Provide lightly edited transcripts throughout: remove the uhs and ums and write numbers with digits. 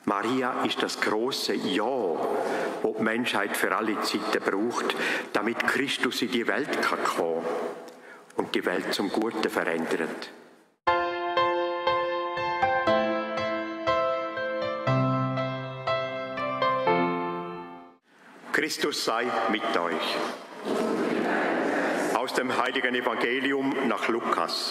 Maria ist das große Ja, das die Menschheit für alle Zeiten braucht, damit Christus in die Welt kommen kann und die Welt zum Guten verändert. Christus sei mit euch. Aus dem heiligen Evangelium nach Lukas.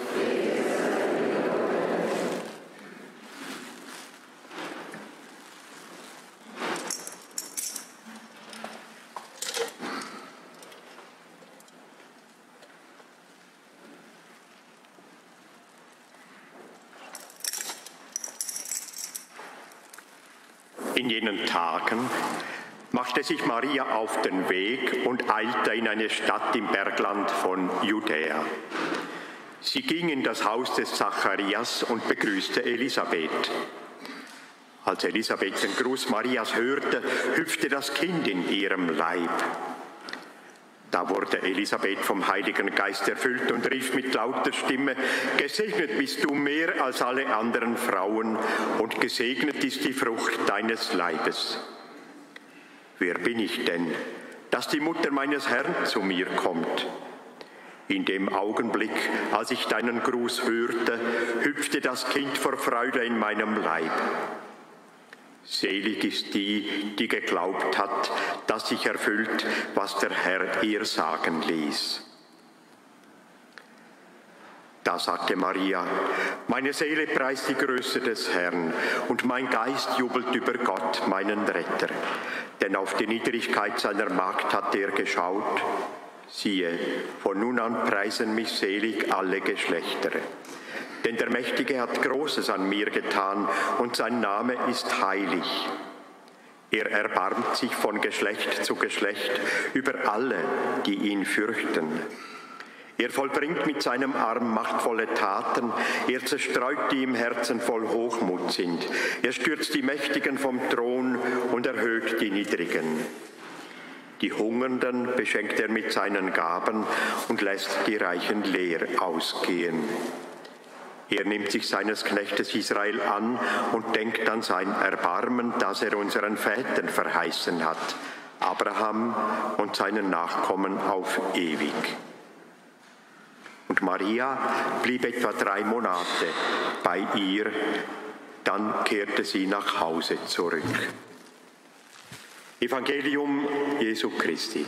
In jenen Tagen machte sich Maria auf den Weg und eilte in eine Stadt im Bergland von Judäa. Sie ging in das Haus des Zacharias und begrüßte Elisabeth. Als Elisabeth den Gruß Marias hörte, hüpfte das Kind in ihrem Leib. Da wurde Elisabeth vom Heiligen Geist erfüllt und rief mit lauter Stimme: Gesegnet bist du mehr als alle anderen Frauen, und gesegnet ist die Frucht deines Leibes. Wer bin ich denn, dass die Mutter meines Herrn zu mir kommt? In dem Augenblick, als ich deinen Gruß hörte, hüpfte das Kind vor Freude in meinem Leib. Selig ist die, die geglaubt hat, dass sich erfüllt, was der Herr ihr sagen ließ. Da sagte Maria: Meine Seele preist die Größe des Herrn, und mein Geist jubelt über Gott, meinen Retter. Denn auf die Niedrigkeit seiner Magd hat er geschaut. Siehe, von nun an preisen mich selig alle Geschlechter. Denn der Mächtige hat Großes an mir getan, und sein Name ist heilig. Er erbarmt sich von Geschlecht zu Geschlecht über alle, die ihn fürchten. Er vollbringt mit seinem Arm machtvolle Taten, er zerstreut, die im Herzen voll Hochmut sind. Er stürzt die Mächtigen vom Thron und erhöht die Niedrigen. Die Hungernden beschenkt er mit seinen Gaben und lässt die Reichen leer ausgehen. Er nimmt sich seines Knechtes Israel an und denkt an sein Erbarmen, das er unseren Vätern verheißen hat, Abraham und seinen Nachkommen auf ewig. Und Maria blieb etwa 3 Monate bei ihr, dann kehrte sie nach Hause zurück. Evangelium Jesu Christi.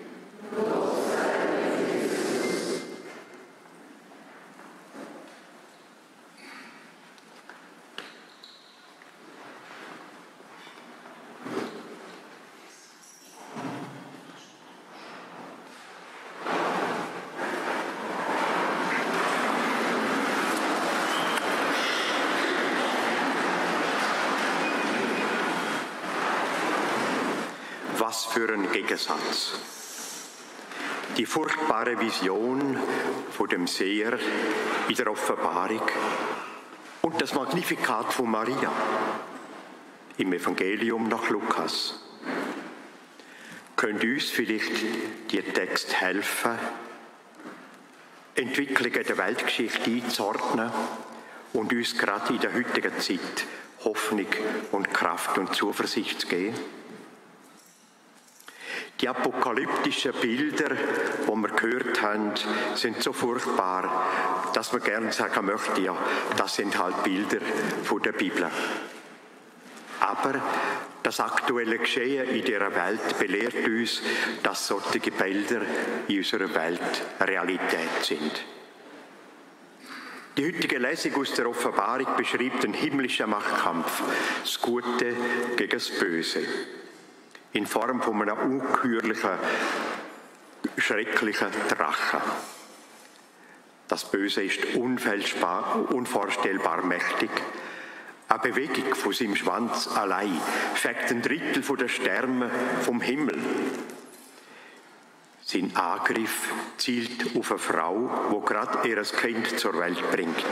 Was für ein Gegensatz. Die furchtbare Vision von dem Seher in der Offenbarung und das Magnificat von Maria im Evangelium nach Lukas. Können uns vielleicht die Texte helfen, Entwicklungen der Weltgeschichte einzuordnen und uns gerade in der heutigen Zeit Hoffnung und Kraft und Zuversicht zu geben? Die apokalyptischen Bilder, die wir gehört haben, sind so furchtbar, dass man gerne sagen möchte, ja, das sind halt Bilder von der Bibel. Aber das aktuelle Geschehen in dieser Welt belehrt uns, dass solche Bilder in unserer Welt Realität sind. Die heutige Lesung aus der Offenbarung beschreibt den himmlischen Machtkampf, das Gute gegen das Böse, in Form von einem ungeheuerlichen, schrecklichen Drachen. Das Böse ist unvorstellbar mächtig. Eine Bewegung von seinem Schwanz allein fegt 1/3 der Sterne vom Himmel. Sein Angriff zielt auf eine Frau, die gerade ihr Kind zur Welt bringt.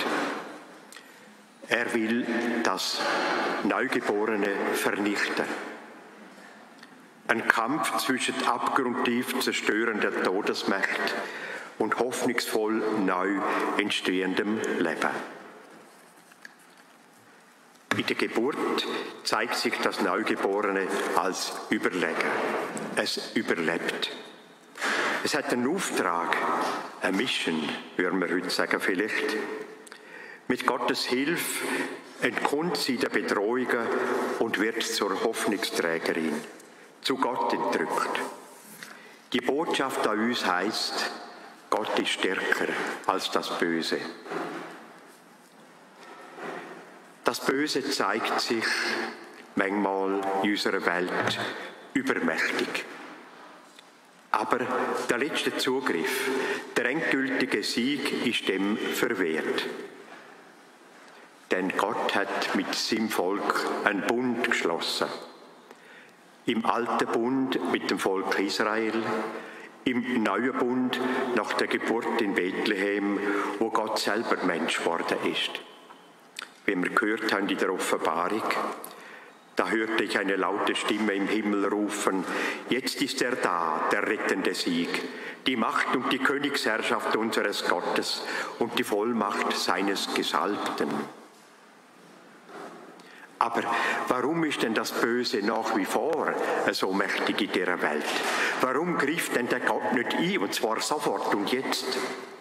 Er will das Neugeborene vernichten. Ein Kampf zwischen abgrundtief zerstörender Todesmacht und hoffnungsvoll neu entstehendem Leben. In der Geburt zeigt sich das Neugeborene als Überleger. Es überlebt. Es hat einen Auftrag, eine Mission, würden wir heute sagen vielleicht. Mit Gottes Hilfe entkommt sie der Bedrohungen und wird zur Hoffnungsträgerin, zu Gott entrückt. Die Botschaft an uns heisst, Gott ist stärker als das Böse. Das Böse zeigt sich manchmal in unserer Welt übermächtig. Aber der letzte Zugriff, der endgültige Sieg, ist dem verwehrt. Denn Gott hat mit seinem Volk einen Bund geschlossen. Im alten Bund mit dem Volk Israel, im neuen Bund nach der Geburt in Bethlehem, wo Gott selber Mensch geworden ist. Wie wir gehört haben in der Offenbarung, da hörte ich eine laute Stimme im Himmel rufen, jetzt ist er da, der rettende Sieg, die Macht und die Königsherrschaft unseres Gottes und die Vollmacht seines Gesalbten. Aber warum ist denn das Böse nach wie vor so mächtig in dieser Welt? Warum greift denn der Gott nicht ein, und zwar sofort und jetzt?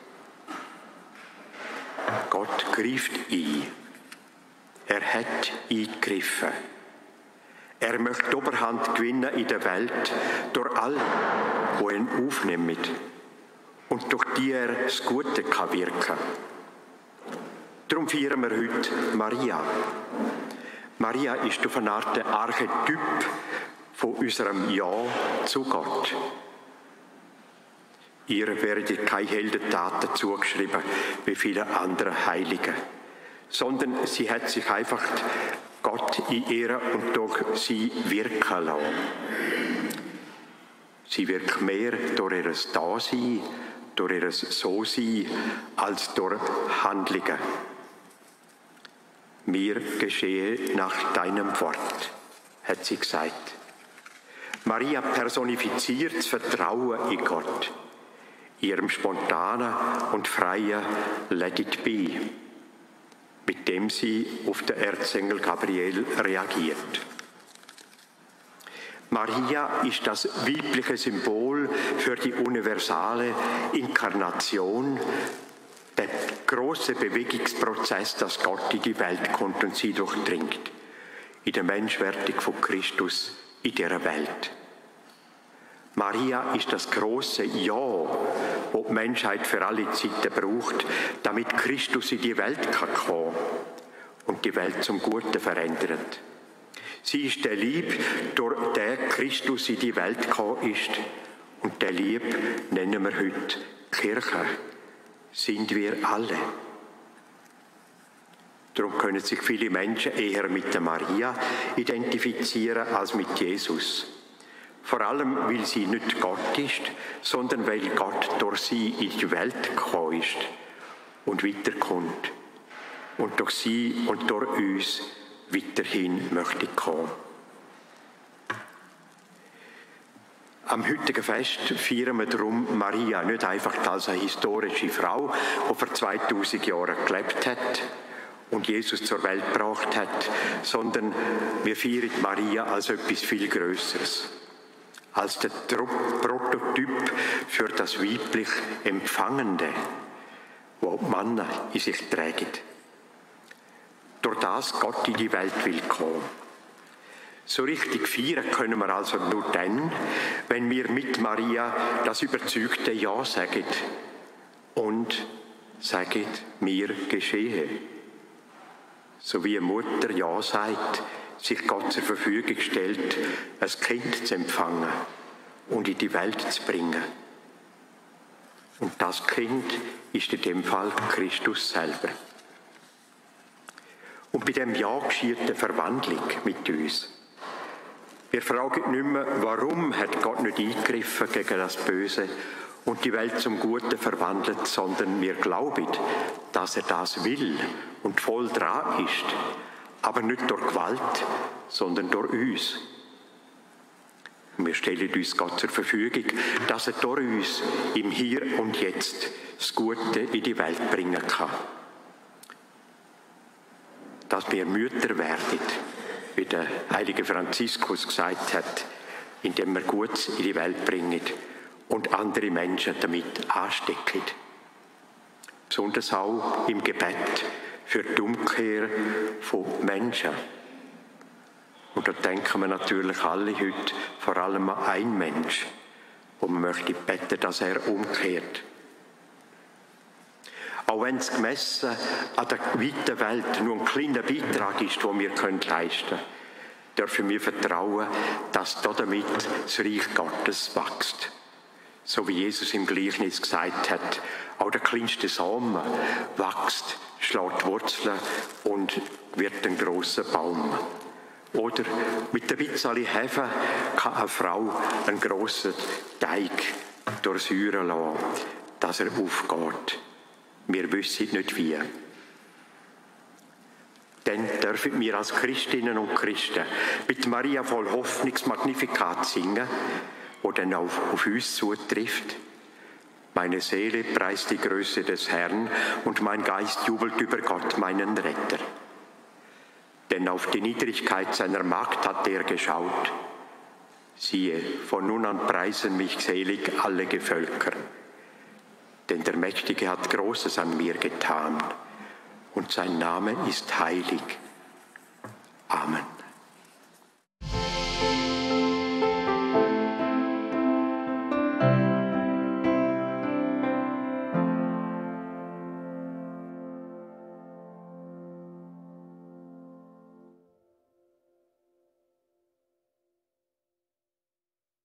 Gott greift ein. Er hat eingegriffen. Er möchte die Oberhand gewinnen in der Welt durch alle, die ihn aufnehmen und durch die er das Gute wirken kann. Darum feiern wir heute Maria. Maria ist auf eine Art der Archetyp von unserem Ja zu Gott. Ihr werden keine Heldentaten zugeschrieben wie viele andere Heilige, sondern sie hat sich einfach Gott in ihr und durch sie wirken lassen. Sie wirkt mehr durch ihr Dasein, durch ihr So-Sein, als durch Handlungen. Mir geschehe nach deinem Wort, hat sie gesagt. Maria personifiziert das Vertrauen in Gott, ihrem spontanen und freien Let it be, mit dem sie auf den Erzengel Gabriel reagiert. Maria ist das weibliche Symbol für die universale Inkarnation, der große Bewegungsprozess, dass Gott in die Welt kommt und sie durchdringt, in der Menschwerdung von Christus in dieser Welt. Maria ist das große Ja, das die Menschheit für alle Zeiten braucht, damit Christus in die Welt kommen kann und die Welt zum Guten verändert. Sie ist der Lieb, durch den Christus in die Welt gekommen ist. Und der Lieb nennen wir heute Kirche. Sind wir alle. Darum können sich viele Menschen eher mit der Maria identifizieren als mit Jesus. Vor allem, weil sie nicht Gott ist, sondern weil Gott durch sie in die Welt gekommen ist und weiterkommt. Und durch sie und durch uns weiterhin möchte kommen. Am heutigen Fest feiern wir darum Maria nicht einfach als eine historische Frau, die vor 2000 Jahren gelebt hat und Jesus zur Welt gebracht hat, sondern wir feiern Maria als etwas viel Größeres, als der Prototyp für das weiblich Empfangende, das die Männer in sich tragen. Durch das Gott in die Welt will kommen. So richtig feiern können wir also nur dann, wenn wir mit Maria das überzeugte Ja sagen und sagen, mir geschehe. So wie eine Mutter Ja sagt, sich Gott zur Verfügung stellt, ein Kind zu empfangen und in die Welt zu bringen. Und das Kind ist in dem Fall Christus selber. Und bei dem Ja geschieht eine Verwandlung mit uns. Wir fragen nicht mehr, warum hat Gott nicht eingegriffen gegen das Böse und die Welt zum Guten verwandelt, sondern wir glauben, dass er das will und voll dran ist, aber nicht durch Gewalt, sondern durch uns. Und wir stellen uns Gott zur Verfügung, dass er durch uns im Hier und Jetzt das Gute in die Welt bringen kann. dass wir Mütter werden, wie der heilige Franziskus gesagt hat, indem wir Gutes in die Welt bringen und andere Menschen damit anstecken. Besonders auch im Gebet für die Umkehr von Menschen. Und da denken wir natürlich alle heute vor allem an einen Mensch, wo man möchte beten, dass er umkehrt. Auch wenn es gemessen an der weiten Welt nur ein kleiner Beitrag ist, den wir leisten können, dürfen wir vertrauen, dass damit das Reich Gottes wächst. So wie Jesus im Gleichnis gesagt hat, auch der kleinste Samen wächst, schlägt Wurzeln und wird ein grosser Baum. Oder mit ein bisschen Hefe kann eine Frau einen grossen Teig durchsäuern lassen, dass er aufgeht. Wir wissen nicht wie. Dann dürfen wir als Christinnen und Christen mit Maria voll Hoffnungs Magnificat singen, wo dann auch auf uns zutrifft. Meine Seele preist die Größe des Herrn und mein Geist jubelt über Gott, meinen Retter. Denn auf die Niedrigkeit seiner Magd hat er geschaut. Siehe, von nun an preisen mich selig alle Gevölker. Denn der Mächtige hat Großes an mir getan, und sein Name ist heilig. Amen.